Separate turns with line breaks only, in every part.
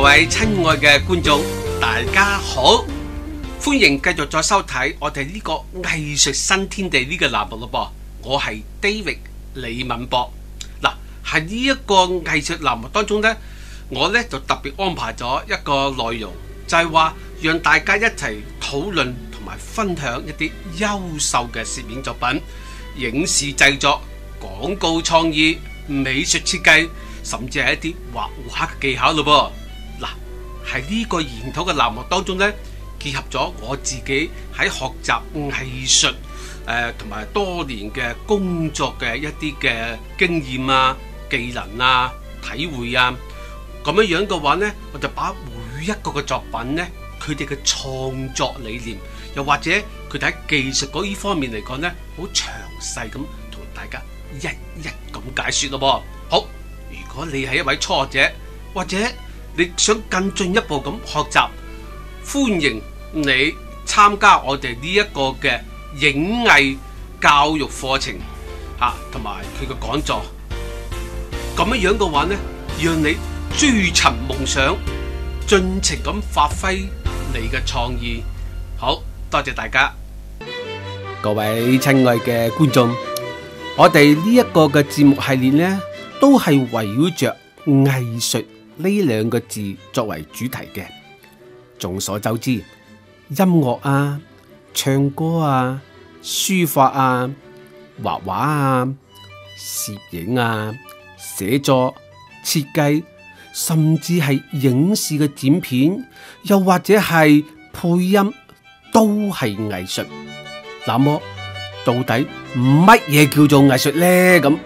位親愛嘅觀眾，大家好，歡迎繼續再收睇我哋呢個藝術新天地呢個欄目咯噃。我係 David 李敏博。嗱，喺呢一個藝術欄目當中呢，我呢就特別安排咗一個內容，就係話讓大家一齊討論同埋分享一啲優秀嘅攝影作品、影視製作、廣告創意、美術設計，甚至係一啲畫畫嘅技巧咯噃。嗱，喺呢個研討嘅欄目當中呢，結合咗我自己喺學習藝術同埋多年嘅工作嘅一啲嘅經驗啊、技能啊、體會啊，咁樣嘅話呢，我就把每一個嘅作品呢，佢哋嘅創作理念，又或者佢哋喺技術嗰呢方面嚟講呢，好詳細咁同大家一一咁解說咯噃。好，如果你係一位初學者，或者你想更進一步咁學習，歡迎你參加我哋呢一個嘅影藝教育課程同埋佢嘅講座。咁樣嘅話呢，讓你追尋夢想，盡情咁發揮你嘅創意。好，多謝大家，各位親愛嘅觀眾，我哋呢一個嘅節目系列呢，都係圍繞着藝術呢兩個字作為主題嘅。眾所周知，音樂啊、唱歌啊、書法啊、畫畫啊、攝影啊、寫作、設計，甚至係影視嘅剪片，又或者係配音，都係藝術。那麼到底乜嘢叫做藝術呢？咁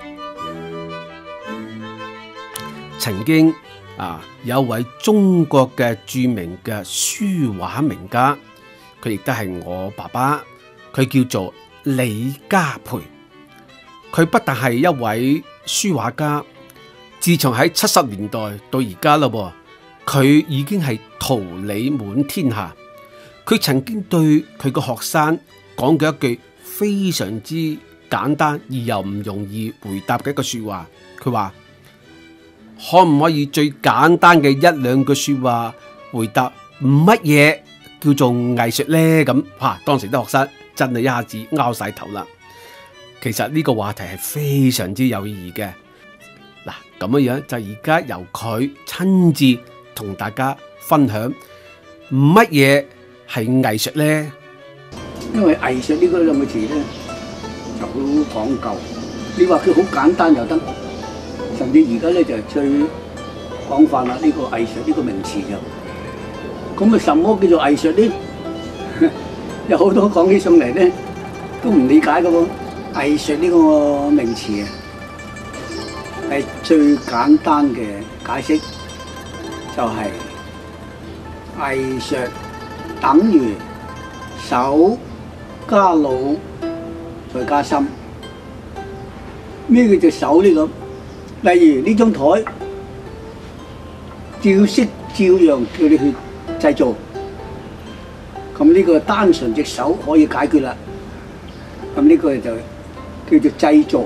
曾經有一位中國嘅著名嘅書畫名家，佢亦都係我爸爸，佢叫做李家培。佢不但係一位書畫家，自從喺70年代到而家啦，佢已經係桃李滿天下。佢曾經對佢個學生講過一句非常之簡單而又唔容易回答嘅一個說話，佢話：可唔可以最簡單嘅一兩句說話回答乜嘢叫做藝術呢？咁當時啲學生真係一下子拗晒頭啦。其實呢個話題係非常之有意義嘅。嗱，咁樣就而家由佢親自同大家分享乜嘢係藝術呢？
因為藝術呢個兩個字咧就好講究，你話佢好簡單又得，甚至而家咧就係最廣泛啦。呢個藝術呢個名詞就咁啊，什麼叫做藝術呢？有好多講起上嚟咧都唔理解嘅喎。藝術呢個名詞啊，係最簡單嘅解釋就係藝術等於手加腦再加心。咩叫做手呢？咁例如呢張台照式照樣叫你去製造，咁呢個單純隻手可以解決啦。咁呢個就叫做製造。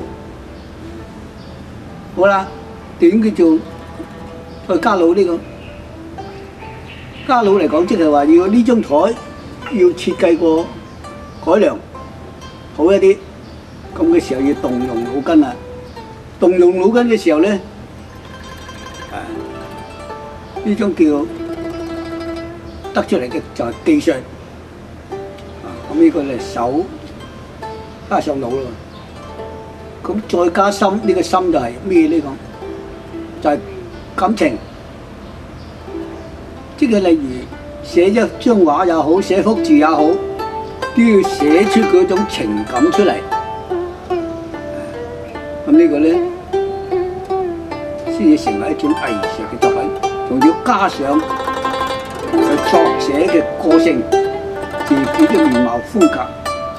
好啦，點叫做再加腦呢？咁加腦嚟講，即係話要呢張台要設計過改良好一啲，咁嘅時候要動用腦筋啦。動用腦筋嘅時候咧，呢種叫得出嚟嘅就係技術。咁呢個咧手加上腦咯。咁再加心，呢個心就係咩呢？講就係感情，即係例如寫一張畫也好，寫幅字也好，都要寫出嗰種情感出嚟。咁呢個咧先至成為一種藝術嘅作品，仲要加上作者嘅個性、自己嘅面貌風格。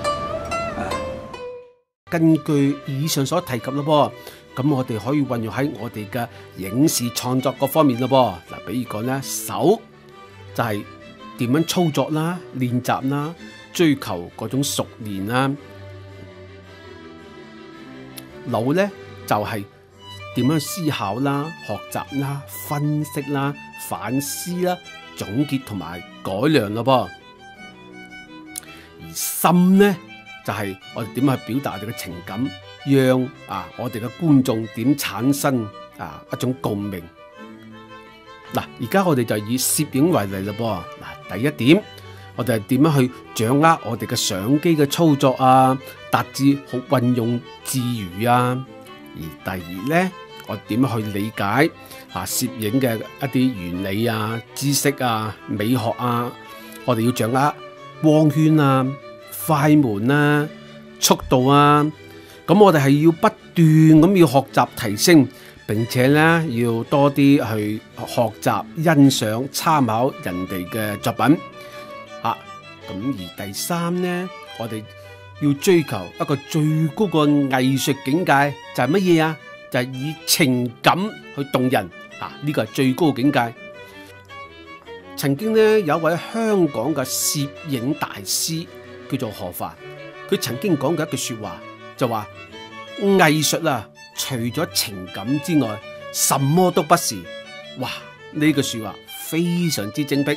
根據以上所提及咯噃，咁我哋可以運用喺我哋嘅影視創作嗰方面咯噃。嗱，比如講咧，手就係點樣操作啦、練習啦、追求嗰種熟練啦。腦咧就係點樣思考啦、學習啦、分析啦、反思啦、總結同埋改良咯噃。而心呢，就係我哋點樣去表達我哋嘅情感，讓我哋嘅觀眾點產生一種共鳴。嗱，而家我哋就以攝影為例啦噃。嗱，第一點，我哋係點樣去掌握我哋嘅相機嘅操作啊，達至好運用自如啊。而第二呢，我點樣去理解攝影嘅一啲原理啊、知識啊、美學啊，我哋要掌握光圈啊、快門啊、速度啊。咁我哋係要不斷咁要學習提升，並且呢要多啲去學習欣賞參考人哋嘅作品。咁而第三呢，我哋要追求一個最高嘅藝術境界，就係乜嘢啊？就係以情感去動人。呢個係最高嘅境界。曾經呢，有一位香港嘅攝影大師叫做何凡，佢曾經講過一句說話，就話藝術啊，除咗情感之外，什麼都不是。哇！呢句說話非常之精闢。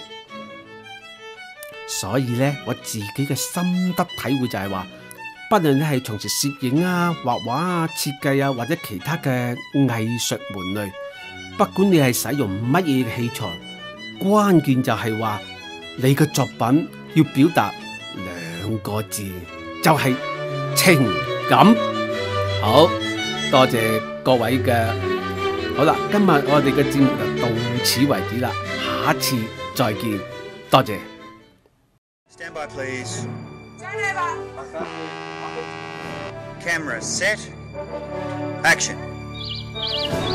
所以咧，我自己嘅心得體會就係話，不論你係從事攝影啊、畫畫啊、設計啊，或者其他嘅藝術門類，不管你係使用乜嘢嘅器材，關鍵就係話你嘅作品要表達兩個字，就係情感。好多謝各位嘅，好啦，今日我哋嘅節目就到此為止啦，下一次再見，多謝。
Stand by, please. Camera set. Action.